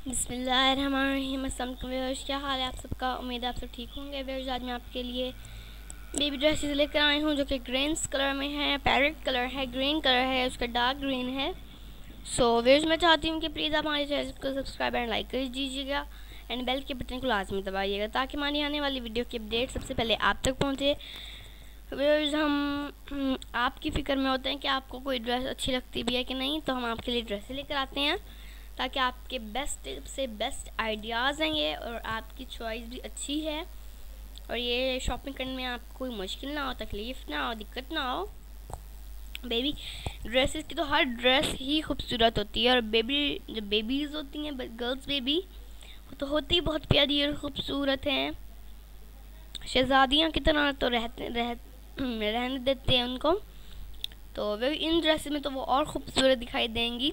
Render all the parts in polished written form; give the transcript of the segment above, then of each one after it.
बिस्मिल्लाहिर्रहमानिर्रहीम। अस्सलाम वालेकुम व्यूअर्स, क्या हाल है आप सबका। उम्मीद है आप सब ठीक होंगे। व्यूअर्स, आज मैं आपके लिए बेबी ड्रेसेस लेकर आई हूँ जो कि ग्रीन्स कलर में है, पैरेट कलर है, ग्रीन कलर है, उसका डार्क ग्रीन है। सो व्यूअर्स, मैं चाहती हूँ कि प्लीज़ आप हमारे चैनल को सब्सक्राइब एंड लाइक कर दीजिएगा एंड बेल के बटन को लाजमी दबाइएगा ताकि हमारी आने वाली वीडियो की अपडेट सबसे पहले आप तक पहुँचे। व्यूअर्स, हम आपकी फ़िक्र में होते हैं कि आपको कोई ड्रेस अच्छी लगती भी है कि नहीं, तो हम आपके लिए ड्रेसें लेकर आते हैं ताकि आपके बेस्ट से बेस्ट आइडियाज़ हैं ये, और आपकी चॉइस भी अच्छी है और ये शॉपिंग करने में आपको कोई मुश्किल ना हो, तकलीफ़ ना हो, दिक्कत ना हो। बेबी ड्रेसेस की तो हर ड्रेस ही खूबसूरत होती है, और जो बेबीज़ होती हैं, गर्ल्स बेबी, वो तो होती ही बहुत प्यारी और ख़ूबसूरत हैं। शहज़ादियों की तरह तो रहने देते हैं उनको, तो वे इन ड्रेसेस में तो वो और ख़ूबसूरत दिखाई देंगी।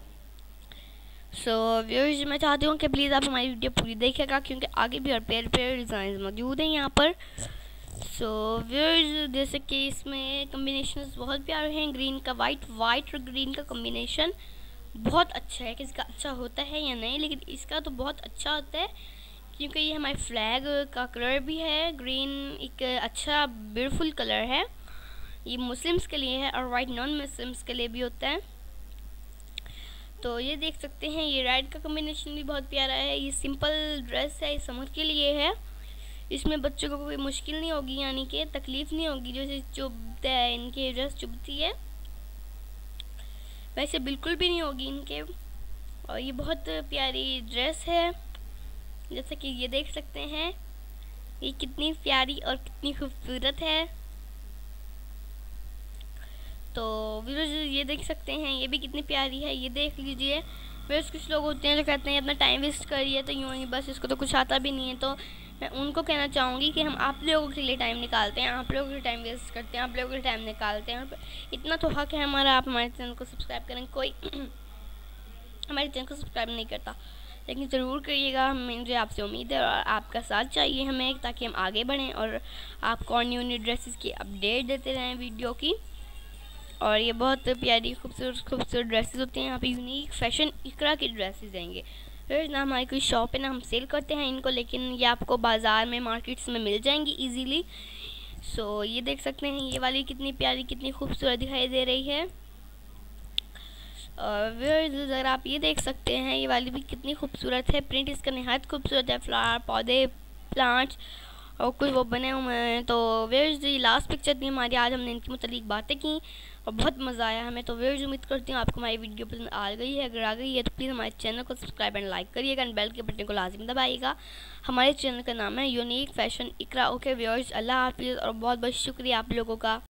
सो व्यूअर्स, मैं चाहती हूँ कि प्लीज़ आप हमारी वीडियो पूरी देखिएगा क्योंकि आगे भी और प्यारे डिज़ाइन मौजूद हैं यहाँ पर। सो व्यूअर्स, जैसे कि इसमें कम्बिनेशन बहुत प्यारे हैं। ग्रीन का वाइट और ग्रीन का कम्बिनेशन बहुत अच्छा है। किसका अच्छा होता है या नहीं, लेकिन इसका तो बहुत अच्छा होता है क्योंकि ये हमारे फ्लैग का कलर भी है। ग्रीन एक अच्छा ब्यूटीफुल कलर है, ये मुस्लिम्स के लिए है और वाइट नॉन मुस्लिम्स के लिए भी होता है। तो ये देख सकते हैं, ये रेड का कॉम्बिनेशन भी बहुत प्यारा है। ये सिंपल ड्रेस है, इस समर के लिए है। इसमें बच्चों को कोई मुश्किल नहीं होगी, यानी कि तकलीफ़ नहीं होगी। जैसे चुभता है, इनके ड्रेस चुभती है, वैसे बिल्कुल भी नहीं होगी इनके। और ये बहुत प्यारी ड्रेस है, जैसे कि ये देख सकते हैं ये कितनी प्यारी और कितनी खूबसूरत है। तो व्यूअर्स, ये देख सकते हैं ये भी कितनी प्यारी है, ये देख लीजिए। व्यूअर्स, कुछ लोग होते हैं जो कहते हैं अपना टाइम वेस्ट करिए तो यूँ ही बस, इसको तो कुछ आता भी नहीं है। तो मैं उनको कहना चाहूँगी कि हम आप लोगों के लिए टाइम निकालते हैं, आप लोगों के टाइम वेस्ट करते हैं, आप लोगों के लिए टाइम निकालते हैं। इतना तो हक है हमारा, आप हमारे चैनल को सब्सक्राइब करें। कोई हमारे चैनल को सब्सक्राइब नहीं करता, लेकिन ज़रूर करिएगा। मुझे आपसे उम्मीद है और आपका साथ चाहिए हमें, ताकि हम आगे बढ़ें और आपको न्यू ड्रेसेस की अपडेट देते रहें वीडियो की। और ये बहुत प्यारी खूबसूरत ड्रेसेस होती हैं। यहाँ पे यूनिक फैशन इकरा की ड्रेसेस देंगे। फिर ना हमारी कोई शॉप है ना हम सेल करते हैं इनको, लेकिन ये आपको बाज़ार में मार्केट्स में मिल जाएंगी इजीली। सो ये देख सकते हैं ये वाली कितनी प्यारी, कितनी खूबसूरत दिखाई दे रही है। और अगर आप ये देख सकते हैं ये वाली भी कितनी खूबसूरत है। प्रिंट इसका नहायत खूबसूरत है, फ्लावर, पौधे, प्लांट्स और कुछ वो बने हुए हैं। तो व्यूअर्स, ये लास्ट पिक्चर थी हमारी, आज हमने इनकी मुतालिक बातें की और बहुत मज़ा आया हमें। तो व्यूअर्स, उम्मीद करती हूँ आपको हमारी वीडियो पसंद आ गई है। अगर आ गई है तो प्लीज़ हमारे चैनल को सब्सक्राइब एंड लाइक करिएगा एंड बेल के बटन को लाजिम दबाइएगा। हमारे चैनल का नाम है unique fashion Iqra. Okay viewers, अल्लाह हाफिज़ और बहुत बहुत शुक्रिया आप लोगों का।